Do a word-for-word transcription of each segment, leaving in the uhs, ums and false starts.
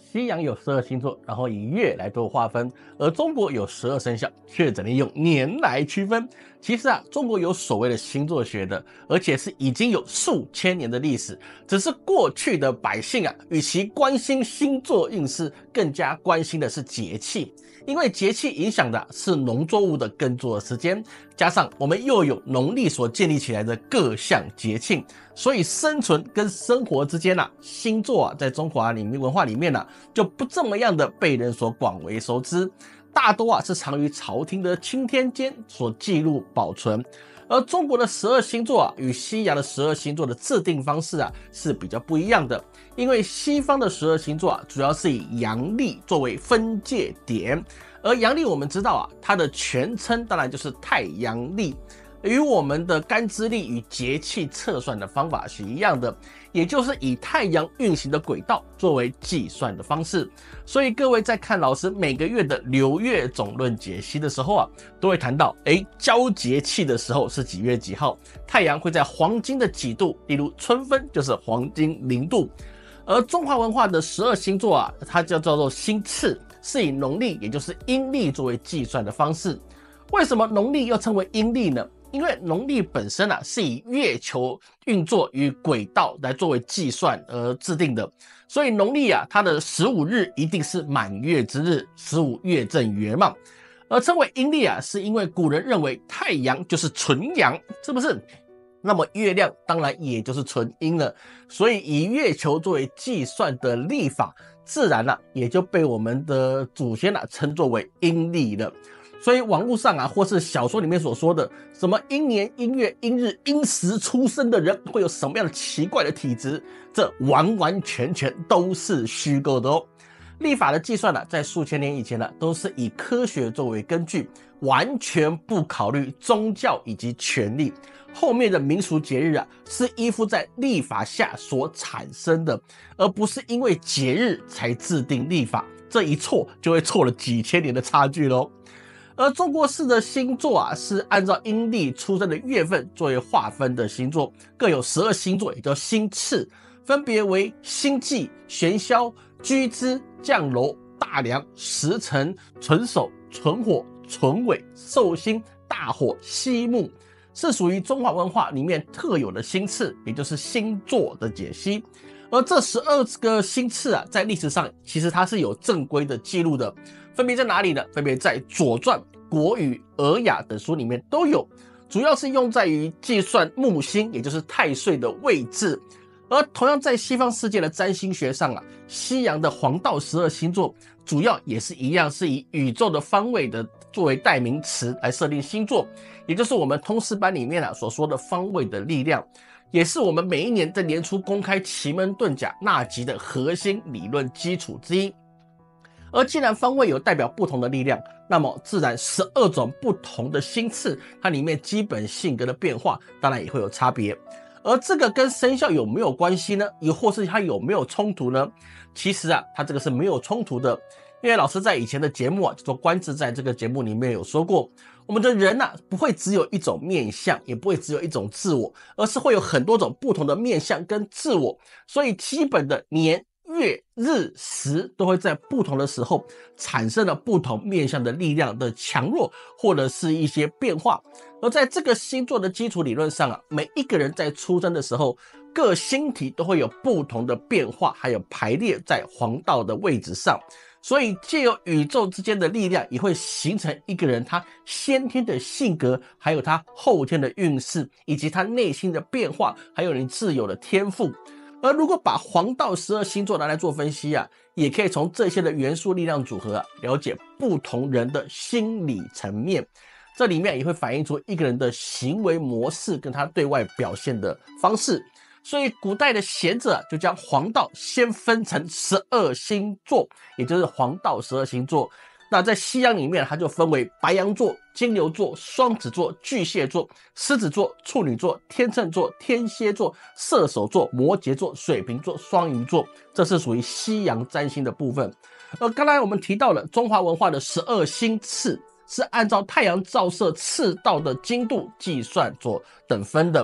西洋有十二星座，然后以月来做划分，而中国有十二生肖，却只能用年来区分。其实啊，中国有所谓的星座学的，而且是已经有数千年的历史。只是过去的百姓啊，与其关心星座运势，更加关心的是节气。因为节气影响的是农作物的耕作时间，加上我们又有农历所建立起来的各项节庆，所以生存跟生活之间啊，星座啊，在中华里面文化里面啊，就不这么样的被人所广为熟知，大多啊是藏于朝廷的钦天监所记录保存。而中国的十二星座啊，与西洋的十二星座的制定方式啊是比较不一样的。因为西方的十二星座啊，主要是以阳历作为分界点，而阳历我们知道啊，它的全称当然就是太阳历，与我们的干支历与节气测算的方法是一样的，也就是以太阳运行的轨道作为计算的方式。所以各位在看老师每个月的流月总论解析的时候啊，都会谈到，诶，交节气的时候是几月几号，太阳会在黄金的几度，例如春分就是黄金零度。而中华文化的十二星座啊，它叫叫做星次，是以农历也就是阴历作为计算的方式。为什么农历又称为阴历呢？因为农历本身啊是以月球运作与轨道来作为计算而制定的，所以农历啊它的十五日一定是满月之日，十五月正圆嘛。而称为阴历啊，是因为古人认为太阳就是纯阳，是不是？那么月亮当然也就是纯阴了，所以以月球作为计算的历法，自然啊也就被我们的祖先啊称作为阴历了。所以网络上啊，或是小说里面所说的什么阴年、阴月、阴日、阴时出生的人会有什么样的奇怪的体质，这完完全全都是虚构的哦。历法的计算呢、啊，在数千年以前呢、啊，都是以科学作为根据，完全不考虑宗教以及权力。后面的民俗节日啊，是依附在历法下所产生的，而不是因为节日才制定历法。这一错就会错了几千年的差距咯。而中国式的星座啊，是按照阴历出生的月份作为划分的星座，各有十二星座，也叫星次，分别为星纪、玄霄、居之、降楼、大梁、时辰、纯守、纯火、纯尾、寿星、大火、西木，是属于中华文化里面特有的星次，也就是星座的解析。而这十二个星次啊，在历史上其实它是有正规的记录的，分别在哪里呢？分别在《左传》、《国语》、《尔雅》等书里面都有，主要是用在于计算木星，也就是太岁的位置。而同样在西方世界的占星学上啊，西洋的黄道十二星座主要也是一样，是以宇宙的方位的作为代名词来设定星座，也就是我们通识班里面啊所说的方位的力量，也是我们每一年在年初公开奇门遁甲纳吉的核心理论基础之一。而既然方位有代表不同的力量，那么自然十二种不同的星次，它里面基本性格的变化当然也会有差别。而这个跟生肖有没有关系呢？又或是它有没有冲突呢？其实啊，它这个是没有冲突的，因为老师在以前的节目啊，叫做观自在这个节目里面有说过，我们的人啊，不会只有一种面相，也不会只有一种自我，而是会有很多种不同的面相跟自我，所以基本的年、月、日、时都会在不同的时候产生了不同面向的力量的强弱，或者是一些变化。而在这个星座的基础理论上啊，每一个人在出生的时候，各星体都会有不同的变化，还有排列在黄道的位置上。所以借由宇宙之间的力量，也会形成一个人他先天的性格，还有他后天的运势，以及他内心的变化，还有你自有的天赋。而如果把黄道十二星座拿来做分析啊，也可以从这些的元素力量组合啊，了解不同人的心理层面。这里面也会反映出一个人的行为模式跟他对外表现的方式。所以古代的贤者就将黄道先分成十二星座，也就是黄道十二星座。那在西洋里面，它就分为白羊座、金牛座、双子座、巨蟹座、狮子座、处女座、天秤座、天蝎座、射手座、摩羯座、水瓶座、双鱼座，这是属于西洋占星的部分。而刚才我们提到了中华文化的十二星次，是按照太阳照射赤道的经度计算所等分的。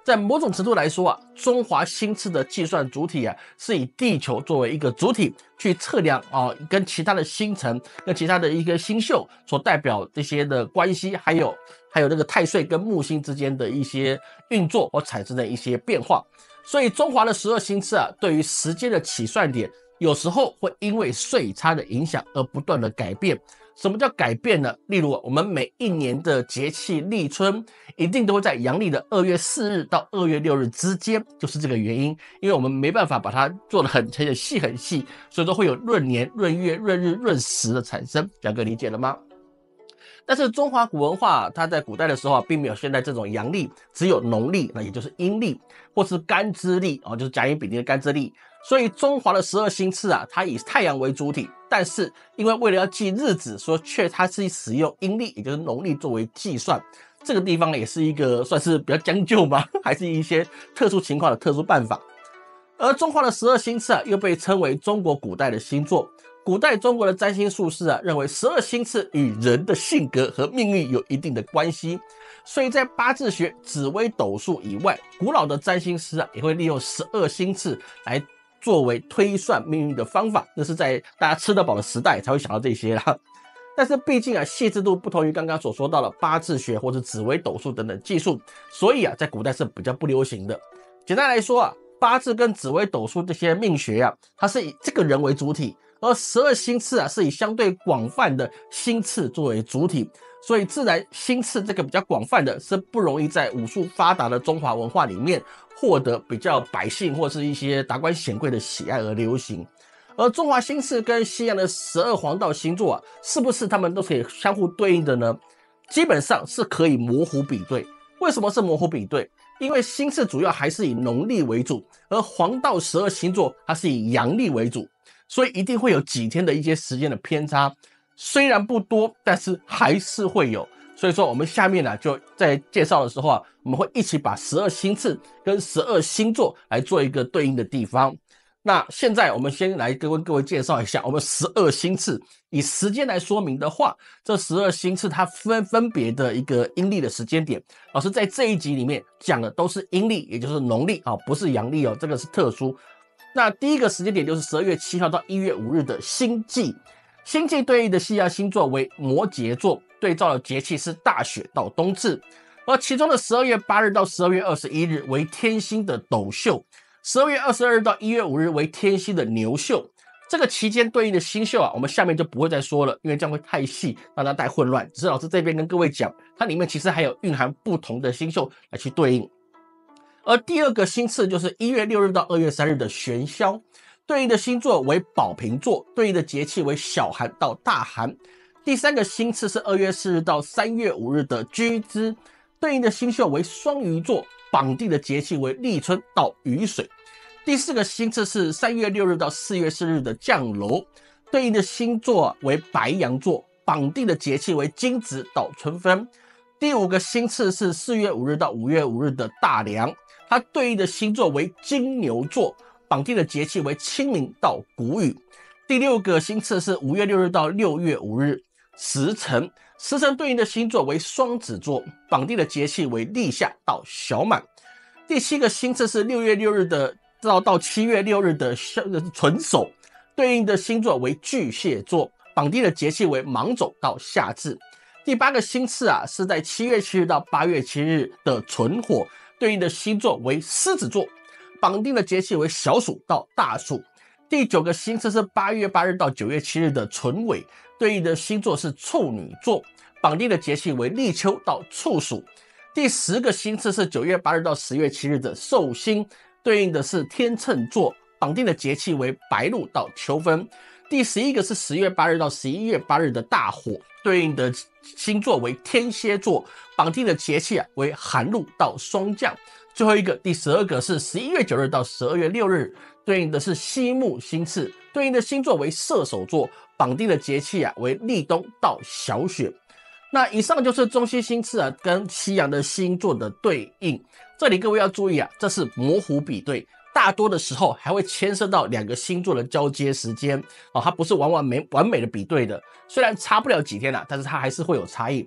在某种程度来说啊，中华星次的计算主体啊，是以地球作为一个主体去测量啊，跟其他的星辰、跟其他的一个星宿所代表这些的关系，还有还有这个太岁跟木星之间的一些运作或产生的一些变化。所以中华的十二星次啊，对于时间的起算点，有时候会因为岁差的影响而不断的改变。什么叫改变呢？例如我们每一年的节气立春，一定都会在阳历的二月四日到二月六日之间，就是这个原因。因为我们没办法把它做得很很细很细，所以说会有闰年、闰月、闰日、闰时的产生。两个理解了吗？但是中华古文化，它在古代的时候啊，并没有现在这种阳历，只有农历，那也就是阴历，或是干支历啊，就是甲乙丙丁的干支历。所以中华的十二星次啊，它以太阳为主体，但是因为为了要记日子，所以却它是使用阴历，也就是农历作为计算。这个地方也是一个算是比较将就吗？还是一些特殊情况的特殊办法。而中华的十二星次啊，又被称为中国古代的星座。古代中国的占星术士啊，认为十二星次与人的性格和命运有一定的关系，所以在八字学、紫微斗数以外，古老的占星师啊，也会利用十二星次来作为推算命运的方法。那是在大家吃得饱的时代才会想到这些啦。但是毕竟啊，细致度不同于刚刚所说到的八字学或者紫微斗数等等技术，所以啊，在古代是比较不流行的。简单来说啊，八字跟紫微斗数这些命学啊，它是以这个人为主体。而十二星次啊，是以相对广泛的星次作为主体，所以自然星次这个比较广泛的，是不容易在武术发达的中华文化里面获得比较百姓或是一些达官显贵的喜爱而流行。而中华星次跟西洋的十二黄道星座啊，是不是他们都可以相互对应的呢？基本上是可以模糊比对。为什么是模糊比对？因为星次主要还是以农历为主，而黄道十二星座它是以阳历为主。所以一定会有几天的一些时间的偏差，虽然不多，但是还是会有。所以说我们下面呢、啊、就在介绍的时候啊，我们会一起把十二星次跟十二星座来做一个对应的地方。那现在我们先来跟各位介绍一下我们十二星次，以时间来说明的话，这十二星次它分分别的一个阴历的时间点，老师在这一集里面讲的都是阴历，也就是农历啊，不是阳历哦，这个是特殊。那第一个时间点就是十二月七号到一月五日的星际，星际对应的西洋星座为摩羯座，对照的节气是大雪到冬至。而其中的十二月八日到十二月二十一日为天星的斗宿，十二月二十二日到一月五日为天星的牛宿。这个期间对应的星宿啊，我们下面就不会再说了，因为这样会太细，让它太混乱。只是老师这边跟各位讲，它里面其实还有蕴含不同的星宿来去对应。而第二个星次就是一月六日到二月三日的玄霄，对应的星座为宝瓶座，对应的节气为小寒到大寒。第三个星次是二月四日到三月五日的居之，对应的星宿为双鱼座，绑定的节气为立春到雨水。第四个星次是三月六日到四月四日的降楼，对应的星座为白羊座，绑定的节气为惊蛰到春分。第五个星次是四月五日到五月五日的大梁，它对应的星座为金牛座，绑定的节气为清明到谷雨。第六个星次是五月六日到六月五日时辰，时辰对应的星座为双子座，绑定的节气为立夏到小满。第七个星次是六月六日的到到七月六日的纯手，对应的星座为巨蟹座，绑定的节气为芒种到夏至。第八个星次啊，是在七月七日到八月七日的纯火，对应的星座为狮子座，绑定的节气为小暑到大暑。第九个星次是八月八日到九月七日的纯尾，对应的星座是处女座，绑定的节气为立秋到处暑。第十个星次是九月八日到十月七日的寿星，对应的是天秤座，绑定的节气为白露到秋分。第十一个是十月八日到十一月八日的大火，对应的星座为天蝎座，绑定的节气啊为寒露到霜降。最后一个第十二个是十一月九日到十二月六日，对应的是西木星次，对应的星座为射手座，绑定的节气啊为立冬到小雪。那以上就是中西星次啊跟西洋的星座的对应。这里各位要注意啊，这是模糊比对，大多的时候还会牵涉到两个星座的交接时间哦，它不是完完美完美的比对的。虽然差不了几天啦、啊，但是它还是会有差异。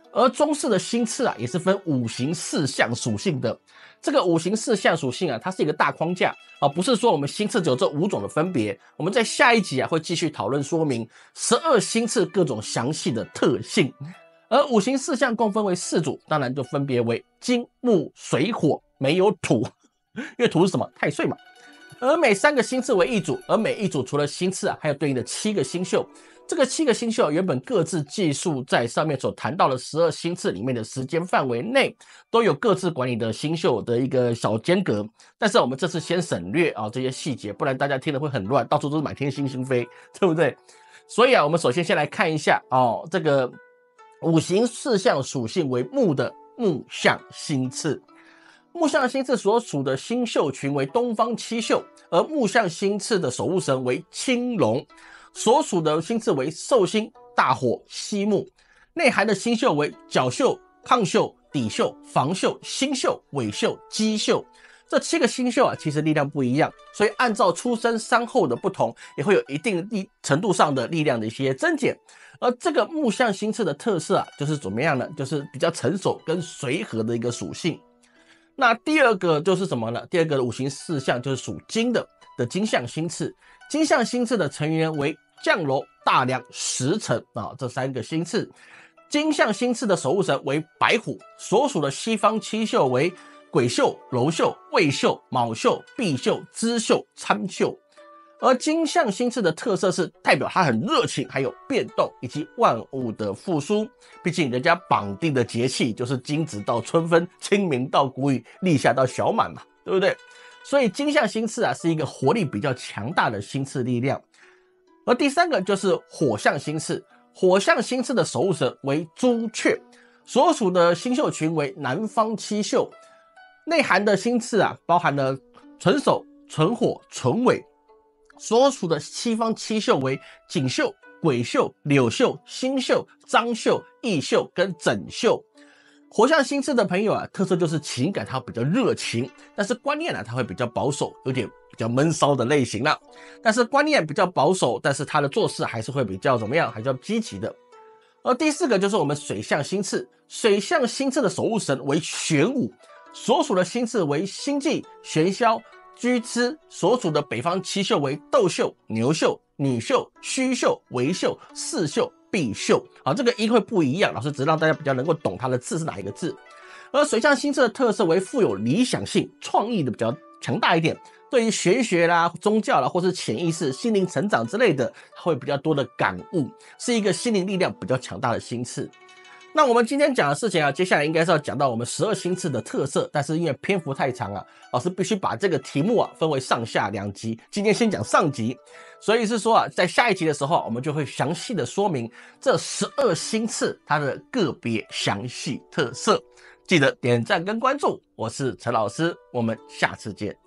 而中式的星次啊，也是分五行四象属性的。这个五行四象属性啊，它是一个大框架啊，不是说我们星次只有这五种的分别。我们在下一集啊会继续讨论说明十二星次各种详细的特性。而五行四象共分为四组，当然就分别为金、木、水、火，没有土，因为土是什么？太岁嘛。而每三个星次为一组，而每一组除了星次啊，还有对应的七个星宿。这个七个星宿原本各自记述在上面所谈到的十二星次里面的时间范围内，都有各自管理的星宿的一个小间隔。但是我们这次先省略啊这些细节，不然大家听了会很乱，到处都是满天星星飞，对不对？所以啊，我们首先先来看一下哦，这个五行四象属性为木的木象星次。木象星次所属的星宿群为东方七宿，而木象星次的守护神为青龙。所属的星次为寿星、大火、西木，内含的星宿为角宿、亢宿、底宿、房宿、星宿、尾宿、基宿。这七个星宿啊，其实力量不一样，所以按照出生三候的不同，也会有一定程度上的力量的一些增减。而这个木象星次的特色啊，就是怎么样呢？就是比较成熟跟随和的一个属性。那第二个就是什么呢？第二个五行四象就是属金的的金象星次。金象星次的成员为降楼、大梁、时辰啊，这三个星次。金象星次的守护神为白虎，所属的西方七宿为癸宿、酉宿、未宿、卯宿、赑宿、支宿、参宿。而金象星次的特色是代表它很热情，还有变动以及万物的复苏。毕竟人家绑定的节气就是惊蛰到春分，清明到谷雨，立夏到小满嘛，对不对？所以金象星次啊是一个活力比较强大的星次力量。而第三个就是火象星次，火象星次的守护神为朱雀，所属的星宿群为南方七宿，内含的星次啊包含了纯手、纯火、纯尾，所属的西方七宿为锦绣、癸宿、柳宿、星宿、张宿、义宿跟枕宿。火象星次的朋友啊，特色就是情感它比较热情，但是观念呢、啊，它会比较保守，有点比较闷骚的类型啦。但是观念比较保守，但是他的做事还是会比较怎么样，还比较积极的。而第四个就是我们水象星次，水象星次的守护神为玄武，所属的星次为星际、玄霄、居之，所属的北方七宿为斗宿、牛宿、女宿、虚宿、为宿、巳宿、赑宿。好，这个音会不一样，老师只是让大家比较能够懂它的字是哪一个字。而水象星次的特色为富有理想性，创意的比较强大一点，对于玄学啦、宗教啦，或是潜意识、心灵成长之类的，会比较多的感悟，是一个心灵力量比较强大的星次。那我们今天讲的事情啊，接下来应该是要讲到我们十二星次的特色，但是因为篇幅太长啊，老师必须把这个题目啊分为上下两集。今天先讲上集，所以是说啊，在下一集的时候，我们就会详细的说明这十二星次它的个别详细特色。记得点赞跟关注，我是陈老师，我们下次见。